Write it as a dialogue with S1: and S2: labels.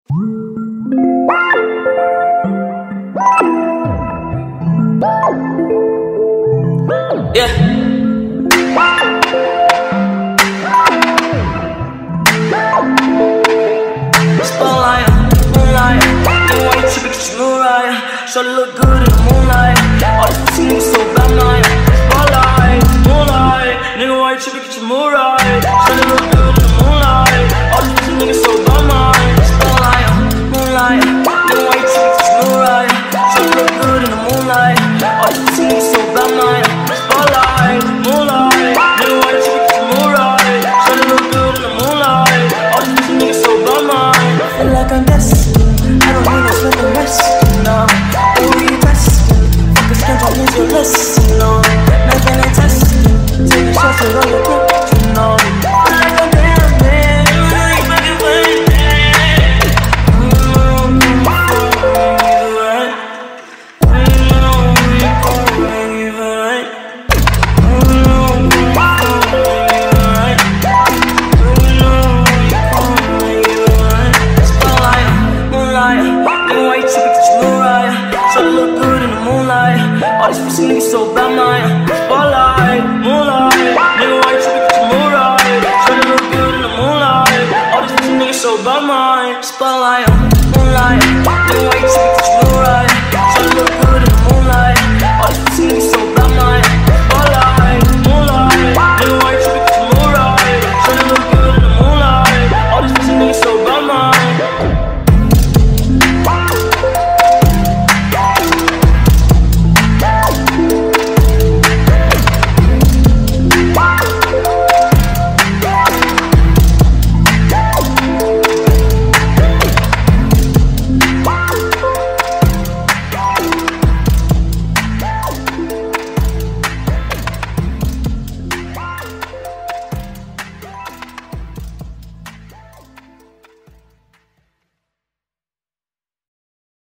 S1: Yeah. Spotlight, moonlight, then why you trippin' 'cause you Mariah? Shawty look good in the moonlight. All these pussy niggas so bad, man. Spotlight, moonlight, nigga why you trippin' 'cause you Mariah? Shawty look good in the moonlight. All these pussy niggas so bad, man. Spotlight, moonlight, then why you trippin' 'cause you Mariah? Shawty look good in the moonlight. All these pussy niggas so bad, man. Spotlight, moonlight, nigga why you trippin' 'cause you Mariah? Shawty look good in the moonlight. All these pussy niggas so bad, man.
S2: Feel like I'm destined, I don't need no special rest, no. Who you testing? Fuck a schedule, need your lesson, no. Nothing I testing, take a shot to roll your grip, you know. Feel like I'm damn man, you ain't fucking waiting. You know you right. You know you calling you right. You know you calling you right. You know you calling you right.
S1: Spotlight, moonlight, then why you trippin' 'cause you Mariah? Shawty look good in the moonlight. All these pussy niggas so bad, man. Spotlight, moonlight, nigga why you trippin' 'cause you Mariah? Shawty look good in the moonlight. All these pussy niggas so bad, man. Spotlight, moonlight, then why you trippin' 'cause you Mariah? Shawty look good in the moonlight. All these pussy niggas so